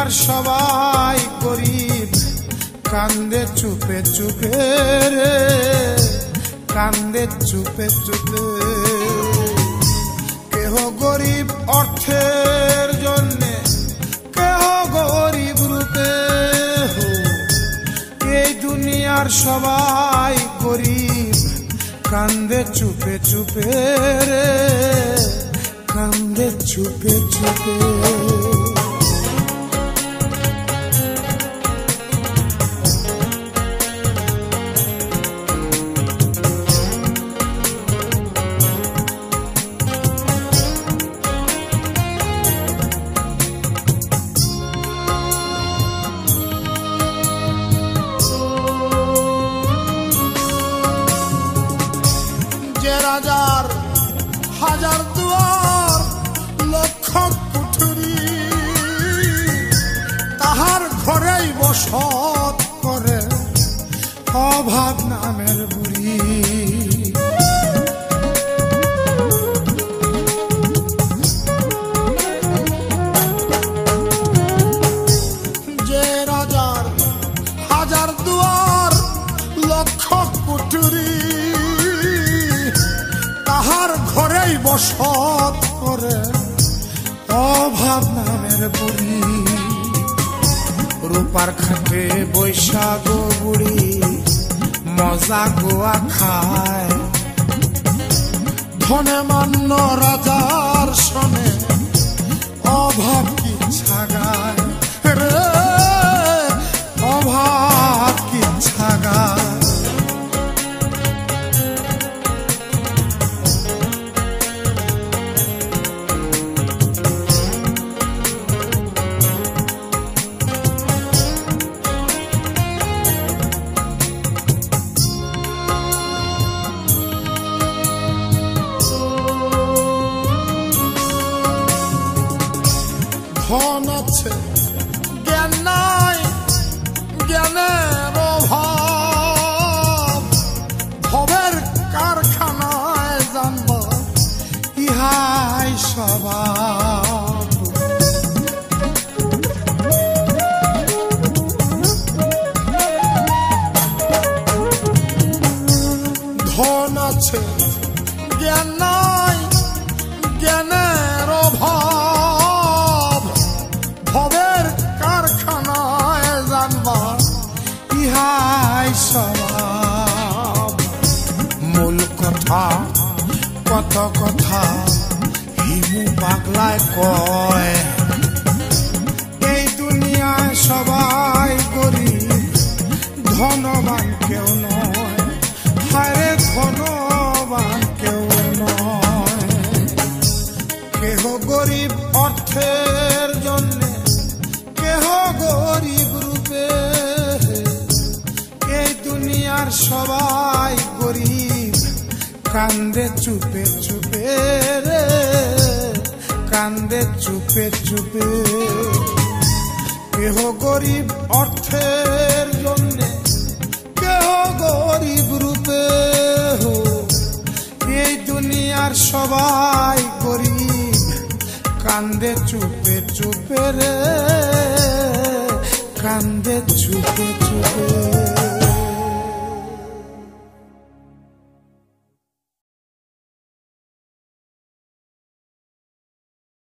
দুনিয়ার সবাই গরিব, কান্দে চুপে চুপে রে, কান্দে চুপে চুপে। কেহ গরিব অর্থের জন্যে, কেহ গরিব রূপে। এই দুনিয়ার সবাই গরিব, কান্দে চুপে চুপে রে, কান্দে চুপে চুপে। যে রাজার হাজার দুয়ার লক্ষ কুঠুরি, তাহার ঘরেই বসত করে অভাব নামের বুড়ি। যে রাজার হাজার দুয়ার লক্ষ কুঠুরি, তাহার ঘরেই বসত করে অভাব নামের বুড়ি। রূপার খাটে বৈশাখ বুড়ি মজা গোয়া খায়, ধনে মান্য রাজার শোনে অভাব কি ছাগায় রে, অভাব কি ছাগায়। ধন আছে জ্ঞান নাই, জ্ঞানের অভাব। ভবের কারখানায় জানব ইহাই স্বভাব। ধন আছে জ্ঞান নাই, জ্ঞানের অভাব। ভবের কারখানায় জানবা ইহাই স্বভাব। মূল কথা কত কথা হিমু পাগলায় কয়, এই দুনিয়ায় সবাই গরিব, ধনবান কেউ নয়। হায়রে ধনবান কেউ নয়। কেহ গরিব অর্থের জন্যে, কেহ গরিব রূপে। এই দুনিয়ার সবাই গরিব, কান্দে চুপে চুপে রে, কান্দে চুপে চুপে। কেহ গরিব অর্থের জন্যে, কেহ গরিব রূপে। এই দুনিয়ার সবাই গরিব, কান্দে চুপে চুপে রে, কান্দে চুপে চুপে।